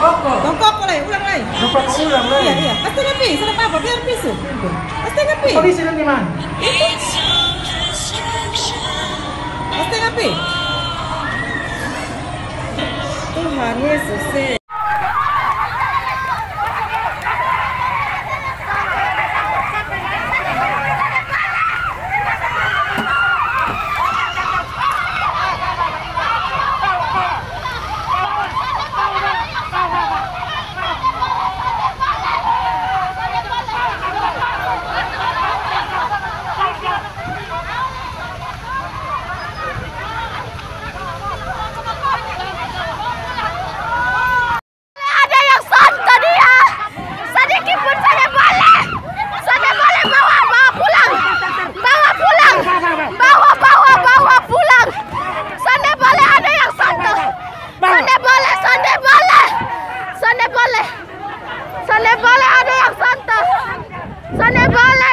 Bongkok lagi, ulang lagi. ulang lagi. Iya. Pasti ngapi, sudah apa? Biar pisu. Pasti ngapi. Polisi di mana? Pasti ngapi. Tuhan Yesus. Sana boleh ada yang santai. Sana boleh.